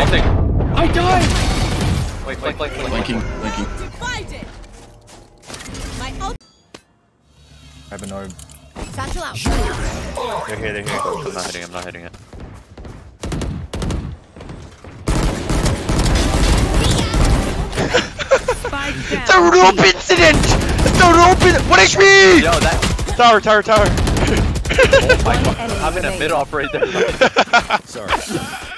ulting. I died! Wait. Linking. I have an orb. Satchel out. They're here. I'm not hitting it. The rope incident! The rope incident! 1 HP! Yo, that. Tower. Oh my god. I'm in a mid off right there. Sorry.